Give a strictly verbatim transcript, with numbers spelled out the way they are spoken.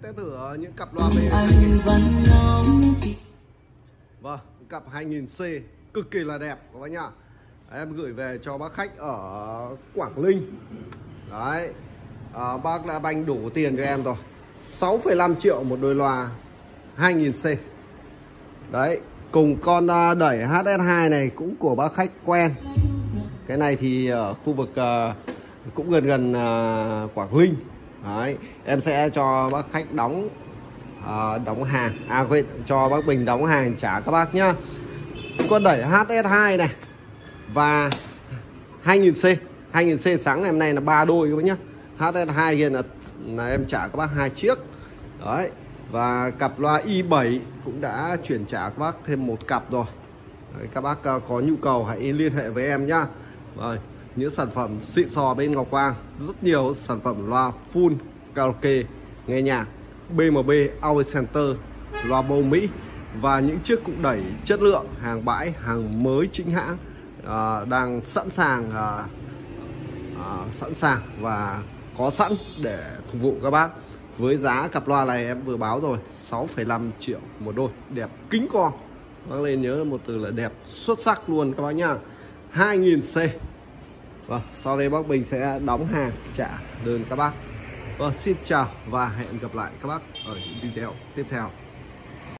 test thử những cặp loa B hai nghìn. Vâng, cặp hai nghìn C cực kỳ là đẹp các bác nhá. Em gửi về cho bác khách ở Quảng Ninh. Đấy, à, bác đã banh đủ tiền cho em rồi, sáu phẩy năm triệu một đôi loa hai nghìn C. Đấy, cùng con đẩy hát ét hai này cũng của bác khách quen. Cái này thì ở khu vực uh, cũng gần gần uh, Quảng Ninh. Đấy, em sẽ cho bác khách đóng uh, đóng hàng, à quên, cho bác Bình đóng hàng trả các bác nhá. Con đẩy hát ét hai này và hai nghìn C, hai nghìn C sáng ngày hôm nay là ba đôi các bác nhá. hát ét hai kia là là em trả các bác hai chiếc. Đấy, và cặp loa i bảy cũng đã chuyển trả các bác thêm một cặp rồi. Đấy, các bác uh, có nhu cầu hãy liên hệ với em nhá. Rồi, những sản phẩm xịn sò bên Ngọc Quang, rất nhiều sản phẩm loa full karaoke, nghe nhạc, bê em bê, Audio Center, loa bầu Mỹ và những chiếc cục đẩy chất lượng, hàng bãi, hàng mới chính hãng, uh, đang sẵn sàng uh, uh, sẵn sàng và có sẵn để phục vụ các bác. Với giá cặp loa này em vừa báo rồi, sáu phẩy năm triệu một đôi, đẹp kính con. Bác lên nhớ một từ là đẹp xuất sắc luôn các bác nhá. hai nghìn C. Vâng, sau đây bác Bình sẽ đóng hàng trả đơn các bác. Vâng, xin chào và hẹn gặp lại các bác ở những video tiếp theo.